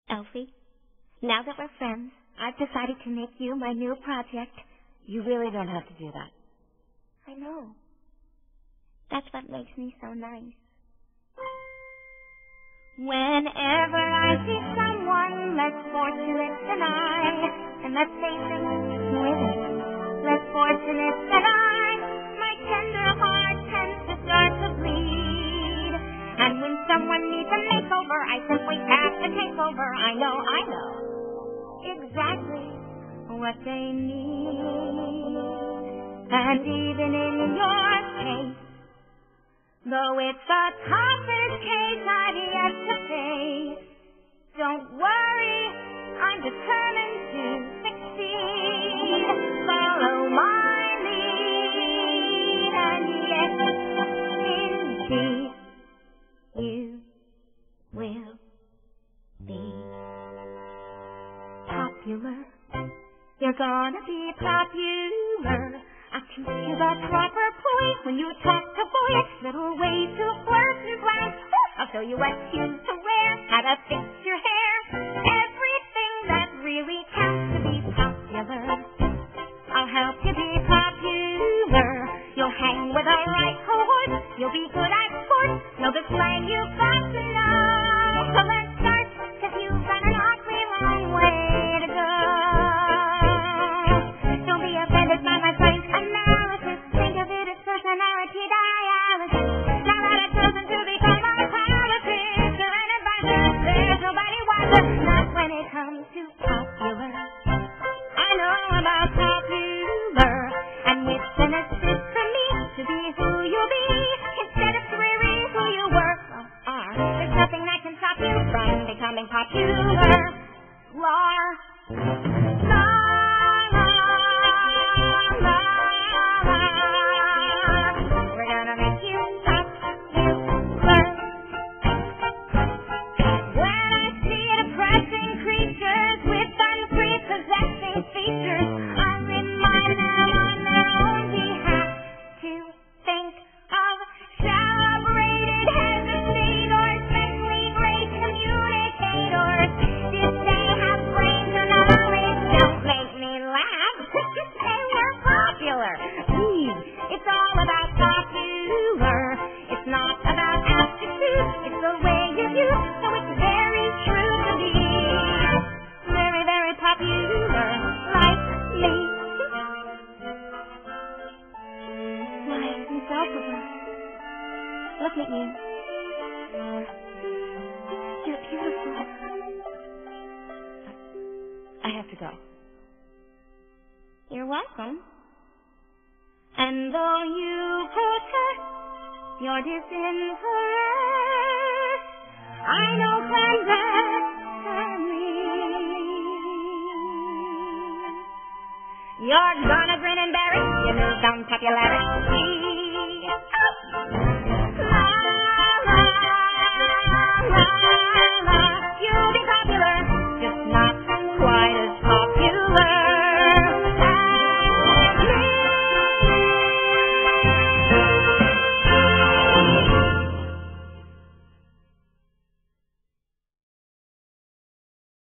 Elfie, now that we're friends, I've decided to make you my new project. You really don't have to do that. I know. That's what makes me so nice. Whenever I see someone less fortunate than I, and let's face it, women, less fortunate than I, my tender heart tends to start to bleed. And when someone needs a makeover, I simply have to take over. I know exactly what they need. And even in your case, though it's the toughest case I've yet to face, don't worry, I'm determined to succeed. Follow my lead, and yes, indeed, you will be popular. You're gonna be popular. I'll teach you the proper poise when you talk to boys. Little ways to flirt and glance. I'll show you what shoes to wear, how to fix your hair. Everything that really counts to be popular. I'll help you be popular. You'll hang with the right cohort. You'll be good at sports. Know the slang you've got to know. So let's start, 'cause you've got an awfully long way to go. Don't be offended by my frank analysis. Think of it as personality dialysis. Now that I've chosen to become a politician and advisor, there's nobody wiser. Not when it comes to popular. I know about popular, and it's an assist for me to be who you'll be instead of really who you were or are. There's nothing that can stop you from becoming popular. We're gonna make you popular. When I see depressing creatures with unprepossessing features, I remind them on their own behalf to think of celebrated hesitators, especially great communicators. Did they have brains or knowledge? Don't make me laugh. They were popular. It's all about popular. It's not about aptitude. It's the way you use. So it's very true to be very, very popular, like me. Why, Miss Elphaba, look at you. You're beautiful. I have to go. You're welcome. And though you protest your disinterest, I know clandestinely you're gonna grin and bear it. You moved on popularity.